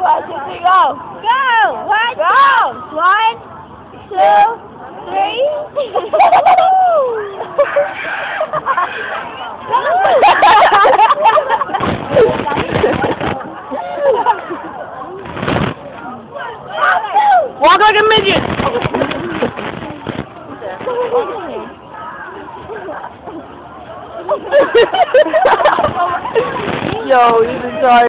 1, 2, 3, go! Go! One, Go! 1, 2, 3. Walk like a midget! Yo, you just